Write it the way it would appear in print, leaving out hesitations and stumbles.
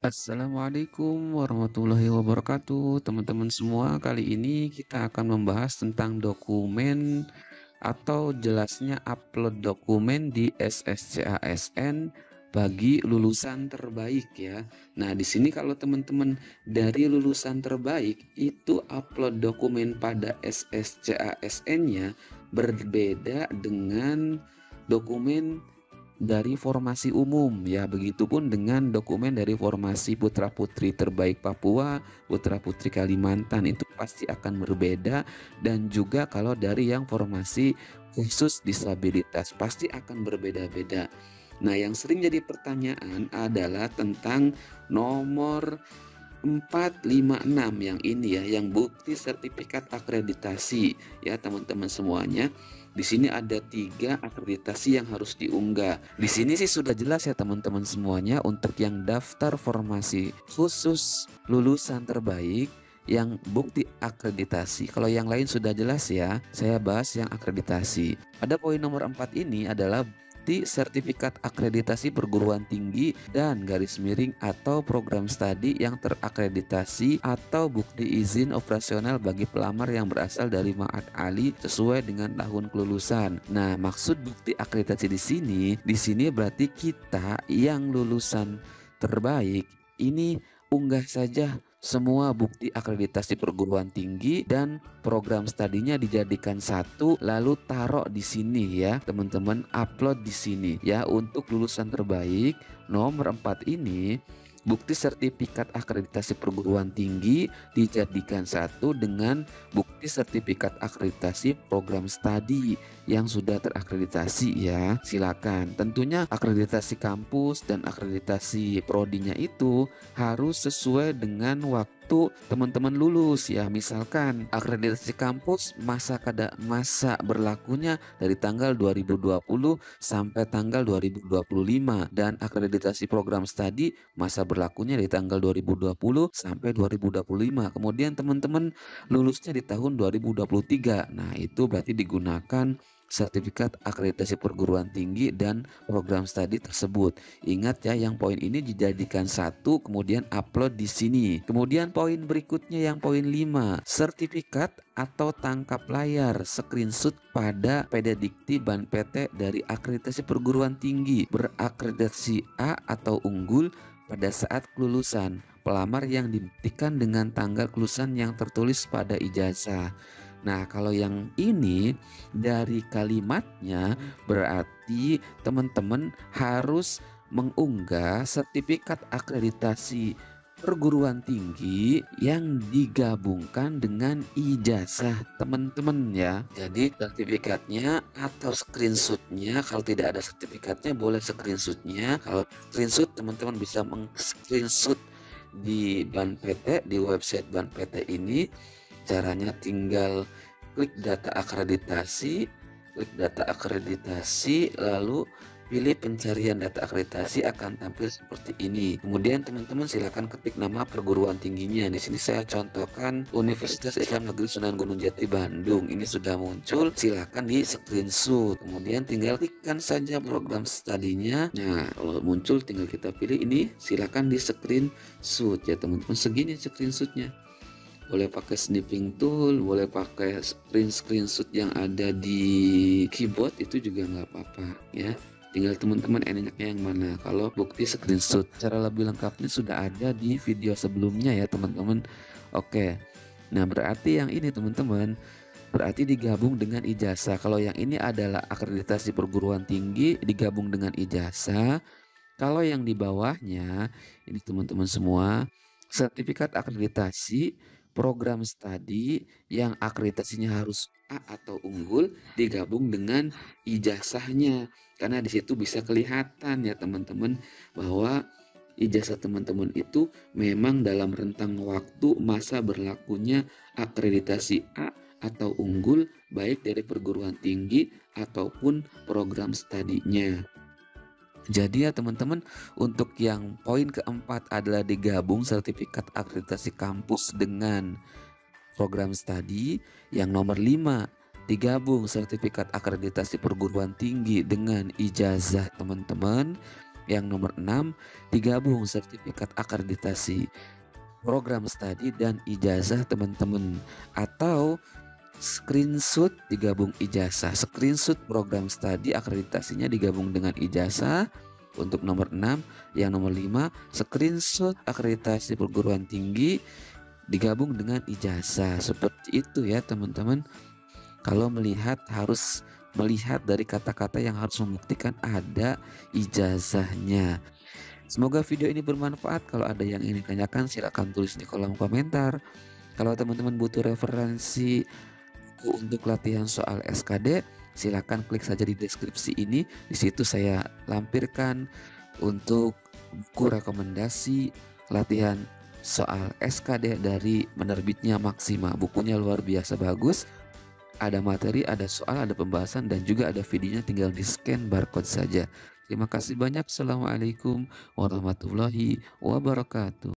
Assalamualaikum warahmatullahi wabarakatuh, teman-teman semua. Kali ini kita akan membahas tentang dokumen atau jelasnya upload dokumen di SSCASN bagi lulusan terbaik ya. Nah, di sini kalau teman-teman dari lulusan terbaik itu upload dokumen pada SSCASN-nya berbeda dengan dokumen dari formasi umum ya, begitupun dengan dokumen dari formasi putra-putri terbaik Papua, putra-putri Kalimantan itu pasti akan berbeda, dan juga kalau dari yang formasi khusus disabilitas pasti akan berbeda-beda. Nah, yang sering jadi pertanyaan adalah tentang nomor 456 yang ini ya, yang bukti sertifikat akreditasi ya teman-teman semuanya. Di sini ada 3 akreditasi yang harus diunggah. Di sini sih sudah jelas ya teman-teman semuanya, untuk yang daftar formasi khusus lulusan terbaik yang bukti akreditasi. Kalau yang lain sudah jelas ya, saya bahas yang akreditasi. Pada poin nomor 4 ini adalah bukti sertifikat akreditasi perguruan tinggi dan garis miring atau program studi yang terakreditasi, atau bukti izin operasional bagi pelamar yang berasal dari Ma'had Ali sesuai dengan tahun kelulusan. Nah, maksud bukti akreditasi di sini berarti kita yang lulusan terbaik ini unggah saja semua bukti akreditasi perguruan tinggi dan program studinya dijadikan satu, lalu taruh di sini ya teman-teman, upload di sini ya. Untuk lulusan terbaik nomor 4 ini, bukti sertifikat akreditasi perguruan tinggi dijadikan satu dengan bukti sertifikat akreditasi program studi yang sudah terakreditasi ya. Silakan. Tentunya akreditasi kampus dan akreditasi prodinya itu harus sesuai dengan waktu teman-teman lulus ya. Misalkan akreditasi kampus masa berlakunya dari tanggal 2020 sampai tanggal 2025, dan akreditasi program studi masa berlakunya dari tanggal 2020 sampai 2025. Kemudian teman-teman lulusnya di tahun 2023. Nah, itu berarti digunakan sertifikat akreditasi perguruan tinggi dan program studi tersebut. Ingat ya, yang poin ini dijadikan satu kemudian upload di sini. Kemudian poin berikutnya yang poin 5, sertifikat atau tangkap layar screenshot pada PD Dikti Ban PT dari akreditasi perguruan tinggi berakreditasi A atau unggul pada saat kelulusan pelamar yang dibuktikan dengan tanggal kelulusan yang tertulis pada ijazah. Nah, kalau yang ini dari kalimatnya berarti teman-teman harus mengunggah sertifikat akreditasi perguruan tinggi yang digabungkan dengan ijazah teman-teman ya. Jadi sertifikatnya atau screenshotnya, kalau tidak ada sertifikatnya boleh screenshotnya. Kalau screenshot teman-teman bisa meng-screenshot di Ban PT, di website Ban PT ini. Caranya tinggal klik data akreditasi, lalu pilih pencarian data akreditasi, akan tampil seperti ini. Kemudian teman-teman silakan ketik nama perguruan tingginya. Di sini saya contohkan Universitas Islam Negeri Sunan Gunung Jati Bandung. Ini sudah muncul, silakan di screenshot. Kemudian tinggal klikkan saja program studinya. Nah, kalau muncul tinggal kita pilih ini, silakan di screenshot ya teman-teman. Segini screenshotnya. Boleh pakai snipping tool, boleh pakai screenshot yang ada di keyboard, itu juga nggak apa-apa ya. Tinggal teman-teman enaknya yang mana. Kalau bukti screenshot, cara lebih lengkapnya sudah ada di video sebelumnya ya teman-teman. Oke, nah berarti yang ini teman-teman berarti digabung dengan ijazah. Kalau yang ini adalah akreditasi perguruan tinggi digabung dengan ijazah. Kalau yang di bawahnya ini teman-teman semua, sertifikat akreditasi program studi yang akreditasinya harus A atau unggul digabung dengan ijazahnya. Karena di situ bisa kelihatan ya teman-teman bahwa ijazah teman-teman itu memang dalam rentang waktu masa berlakunya akreditasi A atau unggul, baik dari perguruan tinggi ataupun program studinya. Jadi ya teman-teman, untuk yang poin keempat adalah digabung sertifikat akreditasi kampus dengan program studi. Yang nomor 5, digabung sertifikat akreditasi perguruan tinggi dengan ijazah teman-teman. Yang nomor 6, digabung sertifikat akreditasi program studi dan ijazah teman-teman, atau screenshot digabung ijazah, screenshot program studi akreditasinya digabung dengan ijazah untuk nomor 6. Yang nomor 5, screenshot akreditasi perguruan tinggi digabung dengan ijazah. Seperti itu ya teman-teman. Kalau harus melihat dari kata-kata yang harus membuktikan ada ijazahnya. Semoga video ini bermanfaat. Kalau ada yang ingin ditanyakan silakan tulis di kolom komentar. Kalau teman-teman butuh referensi buku untuk latihan soal SKD, silakan klik saja di deskripsi ini. Di situ saya lampirkan untuk buku rekomendasi latihan soal SKD dari penerbitnya Maxima. Bukunya luar biasa bagus. Ada materi, ada soal, ada pembahasan, dan juga ada videonya, tinggal di-scan barcode saja. Terima kasih banyak. Assalamualaikum warahmatullahi wabarakatuh.